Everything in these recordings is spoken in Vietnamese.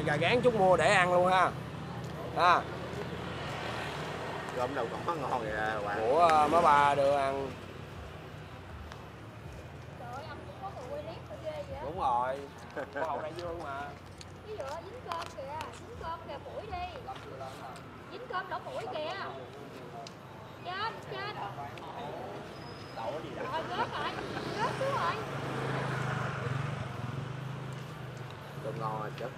gà gán chút mua để ăn luôn ha. Gom đâu có ngon vậy bạn. Của má ba đưa ăn. Trời ơi, ông cũng có người quay clip rồi ghê vậy. Đúng rồi. Có hậu đại dương mà. Cái dựa dính cơm kìa, dính cơm kìa mũi đi. Dính cơm đổ mũi kìa. Chết. Đậu gì đó. Rồi rớt xuống rồi. Cơm ngon rồi chứ.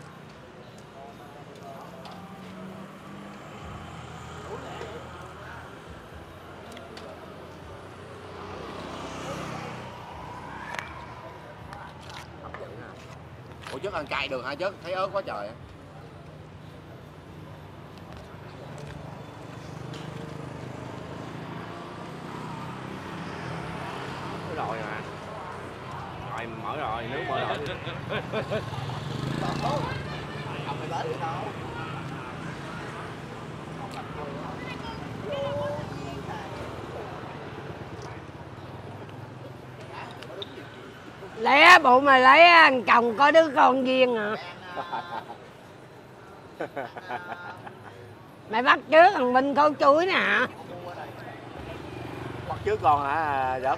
Ủa chứ ăn cay được hả chứ? Thấy ớt quá trời. Rồi mà. Rồi mở rồi, nước mở rồi. Ông phải đến đâu? Lẽ bộ mày lấy ăn chồng có đứa con riêng hả? Mày bắt trước thằng Minh con chuối nè hả? Bắt trước con hả Giật?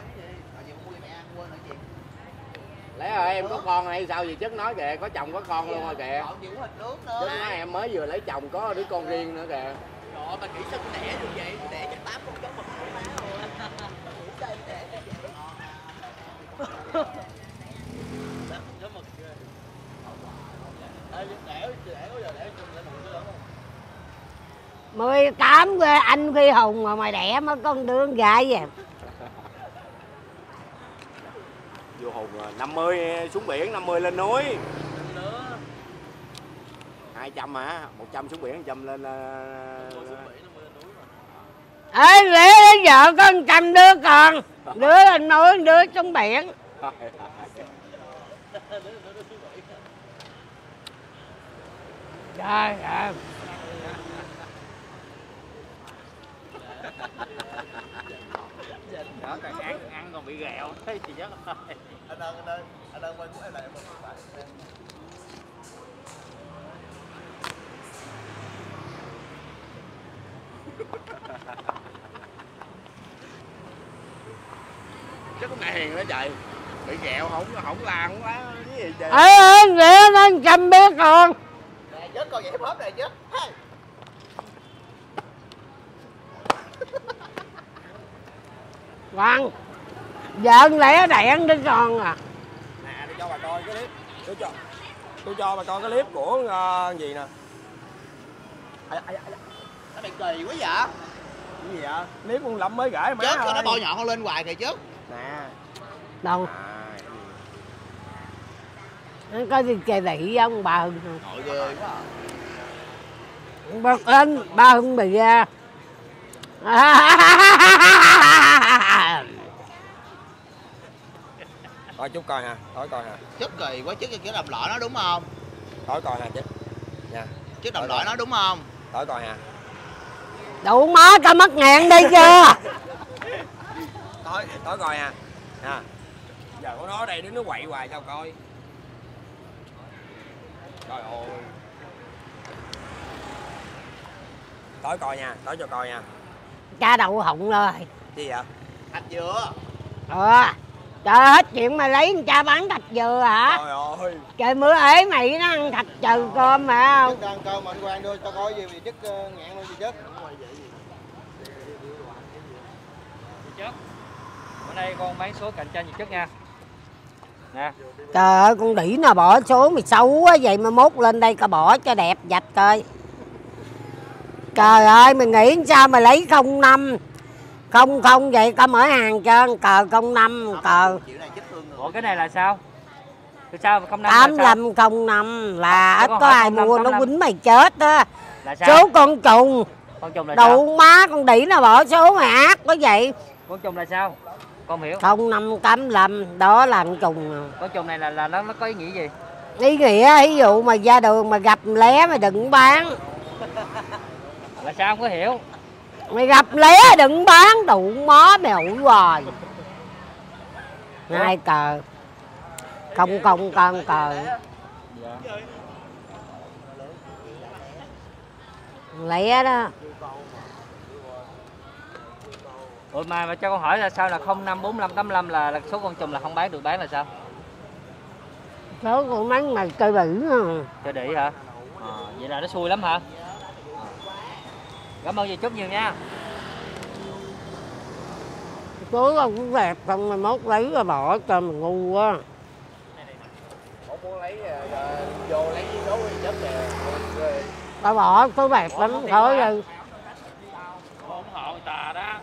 Lẽ rồi em có con hay sao gì chứ nói kìa, có chồng có con luôn rồi kìa. Chứ nói em mới vừa lấy chồng có đứa con riêng nữa kìa. Trời ơi, bà nghĩ sao tôi đẻ được vậy? Tôi đẻ cho 8 con chó mực của má rồi. Sao em đẻ như vậy? Chó mực ghê. Ê, đẻ có giờ đẻ chung lại mụn nữa không? 18 quê anh Phi Hùng mà mày đẻ mất con đứa con gái vậy. Vô Hùng 50 xuống biển, 50 lên núi. 200 hả? 100 xuống biển, 100 lên. Ê, lẽ vợ có 100 đứa con. Đứa lên núi, đứa xuống biển. Trời ơi. Đó, ăn còn bị ghẹo thế gì chứ. Anh ơn quay của em lại một bạn. Chắc con mẹ hiền đó trời. Bị ghẹo không làm quá cái gì trời. Ê, lẽ nó 100 đứa con. Nè, chết con vậy hip hop này chứ. Khoan, vợ lẽ đẻ đứa con à. Nè, tôi cho bà coi cái clip. Tôi cho bà coi cái clip của gì nè. Nó bị kỳ quá vậy. Cái gì vậy? Clip con Lâm mới gửi má Chết cho nó ơi. bò nhọn con lên hoài kìa chứ. Nè. Đâu? Nó có gì chè thị không bà Hưng? Nội ghê quá à. Bật lên, ba Hưng bị ra. Coi chút coi ha, tối coi ha. Chết kỳ quá, chứ cái đầm lọ nó đúng không? Tối coi ha chứ. Nha. Chứ đầm lọ nó đúng không? Tối coi ha. Đủ má tao mất ngàn đi chưa? Tối coi ha. Nha. Giờ có nó ở đây đứng nó quậy hoài sao coi. Trời ơi. Tối coi nha, tối cho coi nha. Cha đậu họng rồi. Gì vậy? Thạch dừa. Trời hết chuyện mà lấy cha bán thạch dừa hả? Trời ơi. Trời mưa ế mày nó ăn thạch trừ cơm mà không? Chứ ăn cơm mà anh Quang đưa cho coi gì chứ ngạn luôn gì chứ. Chất. Bữa nay con bán số cạnh tranh gì chất nha. Nè. Trời ơi con đĩ nào bỏ số mày xấu quá vậy mà mốt lên đây coi bỏ cho đẹp dạch coi. Trời ơi mày nghĩ sao mà lấy 05 00 vậy coi mở hàng trơn cờ 05 cờ. Ủa cái này là sao? Từ sao 05 8505 là ít có ai mua nó quýnh mày chết á. Là sao? Số con trùng. Con trùng là sao? Đủ má con đĩ nào bỏ số mày ác quá vậy. Con trùng là sao? Con hiểu. 0585 đó là con trùng. Con trùng này là nó có ý nghĩa gì? Ý nghĩa ví dụ mà ra đường mà gặp lé mày đừng bán. Là sao không có hiểu? Mày gặp lé đừng bán đủ mó mày hủi hoài. Hai cờ. Không con cờ. lẻ đó. Ủa mà cho con hỏi là sao là 054585 là số con trùng là không bán được, bán là sao? Số con bán mà cây bự Chơi đĩ hả? Vậy là nó xui lắm hả? Cảm ơn dì Trúc nhiều nha. số con cũng đẹp không mà mốt lấy rồi bỏ cho mình ngu quá. Không muốn lấy vô lấy số chất kìa. Tao bỏ số đẹp lắm thôi rồi. Ủng hộ người ta đó.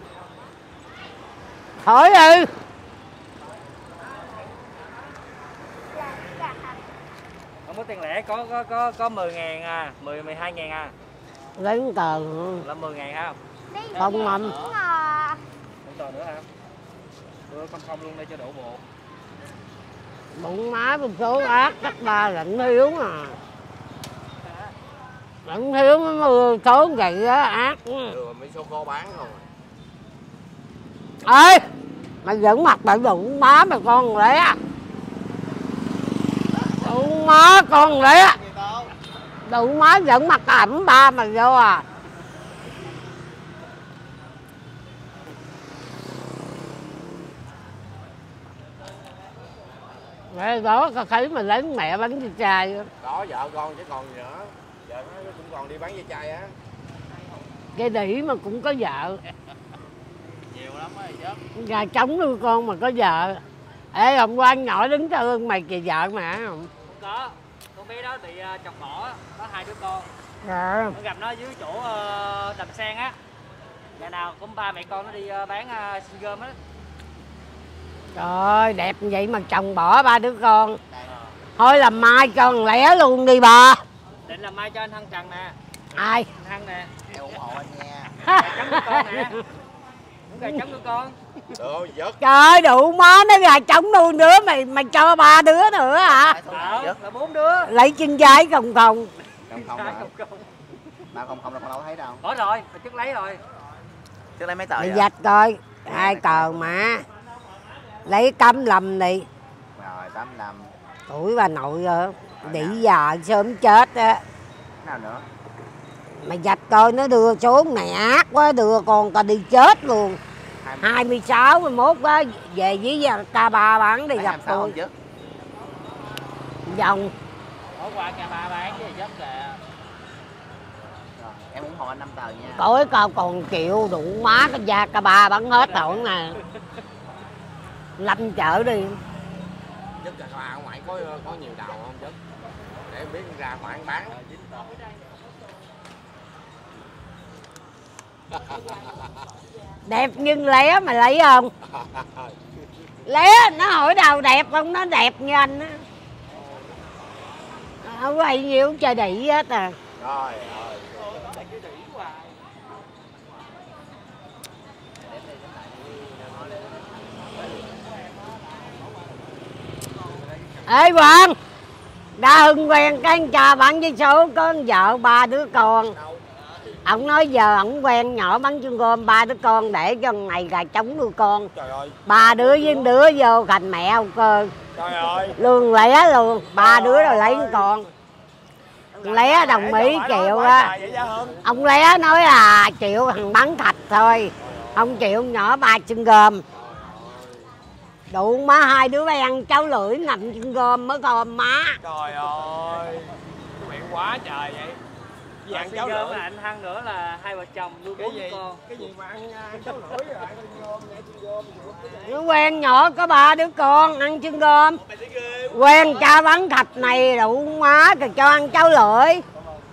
Thôi đi. Không có tiền lẻ, có 10.000 à, 12.000 à. Lấy tờ Là 10.000 ha. không mầm. Không tờ nữa hả? Không luôn đây cho đổ bộ. Bụng má một số ác đất ba lạnh thiếu à. Lạnh thiếu mới mưa số vậy á ác. Rồi mấy số cô bán không. Ê mày vẫn mặt tại bụng má mày con lẽ. Bụng má con lẽ. Bụng má vẫn mặt ẩm ba mày vô à. Mẹ đó có thấy mà lấy mẹ bánh với chai. Có vợ con chứ còn gì nữa. Vợ nó cũng còn đi bán với chai á. Cái đĩ mà cũng có vợ. Nhiều lắm á chứ. Gà trống nuôi con mà có vợ. Ê ông Quang nhỏ đứng sau lưng mày kìa vợ mà không? Không có. Con bé đó bị chồng bỏ, có 2 đứa con. Dạ. Nó gặp nó dưới chỗ Đầm Sen á. Ngày nào cũng ba mẹ con nó đi bán xin gom á. Trời ơi đẹp vậy mà chồng bỏ 3 đứa con. Thôi làm mai cho thằng lẻ luôn đi bà. Định làm mai cho anh Hân Trần nè. Ai? Anh Hân nè. Em ủng hộ anh nha. Gà trống của con nè. Muốn gà trống của con. Được vớt. Trời ơi đủ má nó gà trống nuôi nữa mày cho 3 đứa nữa hả? Là 4 đứa. Lấy chân trái không không. Không Hai hả? không. 300 là con đâu thấy đâu. Có rồi, mà trước lấy rồi. Trước lấy mấy tờ Mày vậy? dạch coi 2 tờ mà. Lấy cắm lầm đi. Rồi 85. Tuổi bà nội rồi. Đĩ già sớm chết á. Nào nữa? Mày dạch coi nó đưa số này ác quá, đưa con tao đi chết luôn. 26, 21 á, về với K3 bán đi gặp tôi. Chứ? Vòng. Ở qua K3 bán với chất kìa. Rồi, em ủng hộ anh 5 tờ nha. Tối cao còn chịu đủ má cái da K3 bán hết rồi nè. Lâm chợ đi. Chất là bà ở ngoài có nhiều đầu không chất? Để em biết ra ngoài bán. Đẹp nhưng lé mày lấy không? Lé nó hỏi đầu đẹp không? Nó đẹp như anh á. Không có hay nhiều chơi đĩ hết à. Rồi. Ê Quang, đã Hưng quen cái anh cha bán với số có vợ 3 đứa con. Ông nói giờ ổng quen nhỏ bắn chân gom 3 đứa con để cho ngày gà trống nuôi con. Trời ơi. 3 đứa với đứa vô thành mẹ ông cơ. Trời ơi. Lương lẻ luôn, 3 đứa rồi lấy con. Lé đồng ý chịu á. Ông Lé nói là chịu thằng bắn thạch thôi. Không chịu nhỏ 3 chân gom. Đủ má 2 đứa bay ăn cháo lưỡi nằm chân gom mới con má. Trời ơi. Miệng quá trời vậy. Gì ăn cháo gom lưỡi? anh Hân nữa là 2 vợ chồng nuôi 4 đứa con. Cái gì mà ăn cháo lưỡi rồi ăn chân gom, ăn chân gom. Nó quen nhỏ có 3 đứa con ăn chân gom. Quen cha bắn thạch này đủ má rồi cho ăn cháo lưỡi.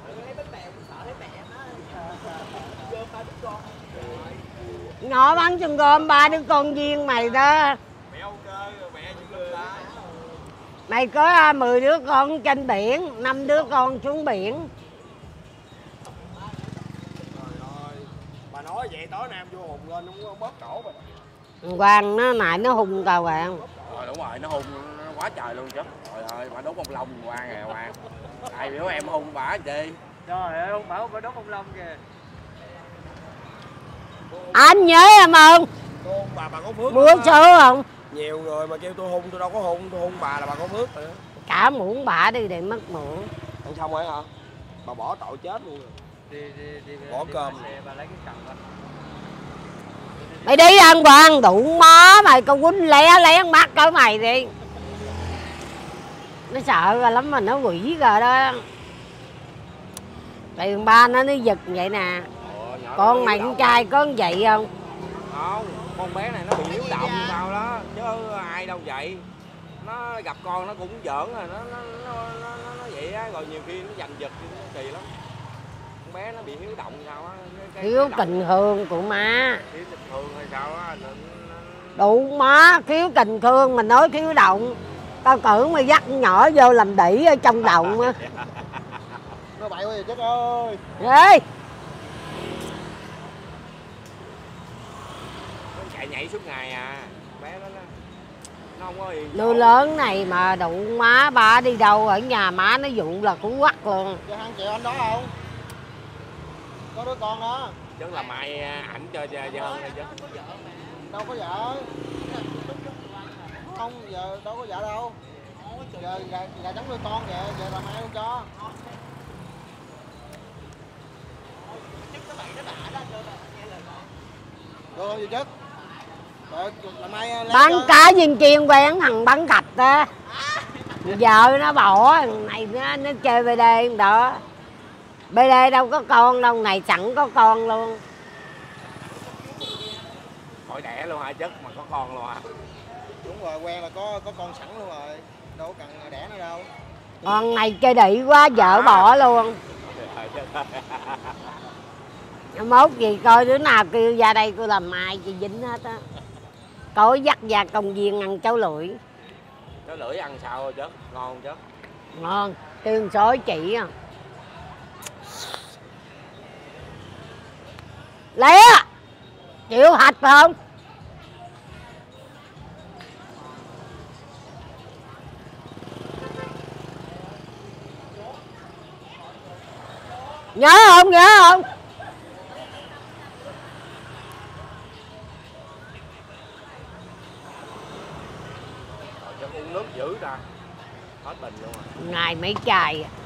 Nhỏ bắn chân gom 3 đứa con viên mày đó. Mày có 10 đứa con trên biển, 5 đứa con xuống biển. Trời ơi. Bà nói vậy tối nay em vô hùng lên nó bóp cổ bà. Quang nó nãy nó hung tao Quang. Rồi đúng rồi, nó hung nó quá trời luôn chứ. Trời ơi, bà đốt bông lông Quang nè Quang. Ai biểu em hung bà chị. Trời ơi, ông bảo phải đốt bông lông kìa. Anh nhớ em không? Tôi hung bà có phước. Mua số không? Nhiều người mà kêu tôi hung, tôi đâu có hung, tôi hung bà là bà có phước rồi đó. Cả muỗng bả đi để mất muỗng. Ăn xong rồi hả? Bà bỏ tội chết luôn rồi. Bỏ cơm. Xe ba lấy cái cần lên. Mày đi ăn Quang, đủ má mày, con quýnh lé mắt cỡ mày đi. Nó sợ rồi lắm mà nó quỷ rồi đó. Tiền ba nó giật vậy nè. Con mày con trai có vậy không? Không, con bé này nó bị hiếu động sao đó, chứ ai đâu vậy. Nó gặp con nó cũng giỡn rồi, nó vậy á, rồi nhiều khi nó giành giật nó kỳ lắm. Con bé nó bị hiếu động sao á. Thiếu tình thương của má. Thiếu tình thương hay sao á. Đủ má, thiếu tình thương mà nói thiếu động. Tao tưởng mày dắt nhỏ vô làm đĩ ở trong động á. Nó bậy quá vậy chết ơi. Ê! Nó chạy nhảy suốt ngày à. Bé nó không có yên. Đứa lớn này mà đủ má, ba đi đâu ở nhà má nó dụ là cũng quắc luôn. Cho ăn chịu anh đó không? Có đứa con đó. Chứ là mai ảnh cho hơn này chứ. Đâu có vợ. Không, giờ đâu có vợ đâu. Giờ gà trống nuôi con vậy, giờ làm ai không cho. Được không gì chứ? Làm ai Bán cá viên chiên quen thằng bán gạch á. Vợ nó bỏ này nó chơi BD đó. BD đâu có con đâu, này chẳng có con luôn. Hỏi đẻ luôn hả chất mà có con luôn hả? Đúng rồi, quen là có con sẵn luôn rồi. Đâu có cần đẻ nữa đâu. Con này chơi đĩ quá, vợ bỏ luôn. Mốt gì coi đứa nào kêu ra đây tôi làm mai chị dính hết á. Coi dắt ra công viên ăn cháo lưỡi. Cháo lưỡi ăn sao rồi chất? Ngon chứ? Ngon, kêu sói chị à. Lé! Chịu hạch không? Nhớ không, nhớ không? Chất uống nước dữ ra. Hết bình luôn rồi. Ngày mấy chai à.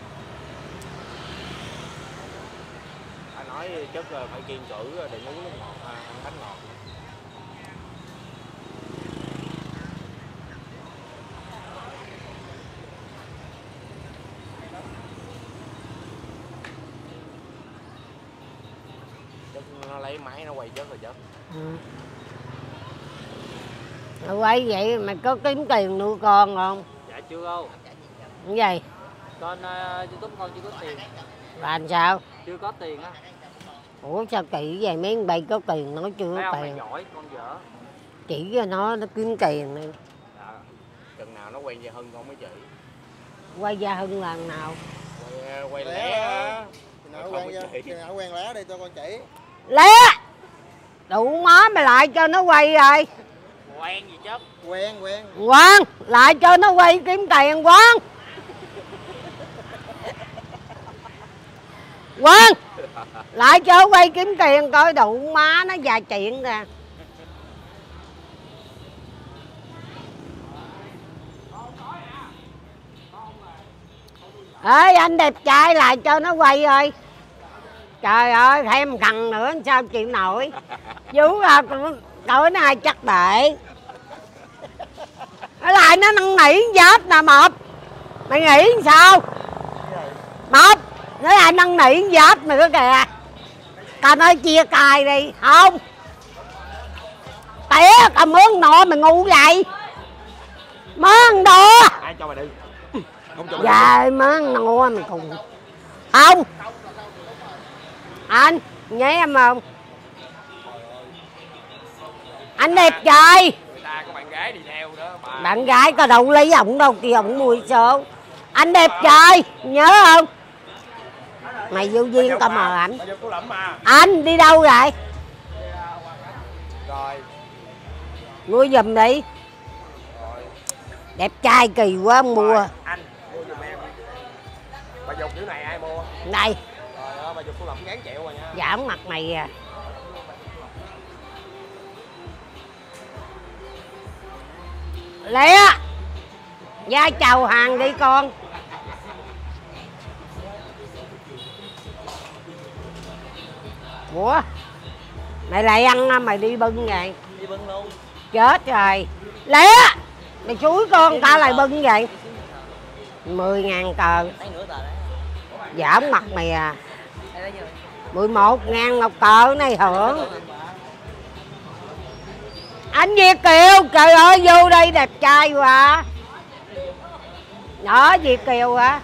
Phải nói chất phải kiên cử đừng uống nước ngọt, ăn bánh ngọt. Chất nó lấy máy nó quay chất rồi chất. Ừ. Quay vậy mày có kiếm tiền nuôi con không? Dạ chưa đâu. Cái gì? Con YouTube con chưa có tiền. Làm sao? Chưa có tiền á. Ủa sao kỳ vậy, mấy anh bay có tiền nó chưa Thấy có không, mày tiền. giỏi con vợ. Chỉ cho nó kiếm tiền đi. Dạ. Chừng nào nó quen về Hưng con mới chỉ. Quay ra Hưng lần nào? Quay lẻ á. Khi nào quen lé đi cho con chỉ. Lé! Đủ má mày lại cho nó quay rồi. Quen gì chứ? Quen. Quang, lại cho nó quay kiếm tiền Quang. Quang, lại cho quay kiếm tiền coi đủ má nó già chuyện nè. Ê anh đẹp trai lại cho nó quay rồi. Trời ơi thêm thằng nữa sao chịu nổi. Vú ra cỡ này chắc để. Nó lại nó năn nỉ giáp nè Mập. Mày nghĩ sao? Mập, nó lại năn nỉ giáp nữa kìa. Tao nói chia cài đi, không? Tía cầm mướn nọ mày ngu vậy. Mướn đồ. Ai cho mày đi? Không cho mày Dạ mướn nọ mày cùng. Không. Anh, nhớ em không? Anh đẹp trai. người ta có bạn gái đi theo đó mà. Bạn gái có đâu lấy ổng đâu, kia ổng mua số. Anh đẹp trai, nhớ không? Mày vô duyên tao mời ảnh. Anh đi đâu vậy? Rồi. Mua giùm đi. Đẹp trai kỳ quá mua. Anh mua giùm em. Bà Dục kiểu này ai mua? Đây. Trời ơi, bà Dục cô Lẩm gán chẹo rồi nha. Giảm mặt mày à. Lé. Ra chào hàng đi con. Ủa mày lại ăn mày đi bưng vậy? Đi bưng luôn. Chết rồi. Lé mày chuối con ta lại bưng vậy. 10.000 tờ. Lấy nửa tờ đấy. Giảm mặt mày à. Đây lấy nhiêu? 11.000 một tờ này hưởng. Anh Việt Kiều, trời ơi vô đây đẹp trai quá. Đó Việt Kiều hả?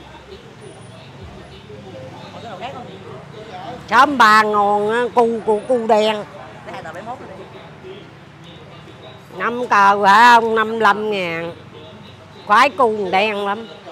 Còn cái nào khác không? Sớm bà ngon cu đen. Lấy 2 tờ 71 rồi đi. 5 tờ hả ông? 55.000. Khoái cu đen lắm.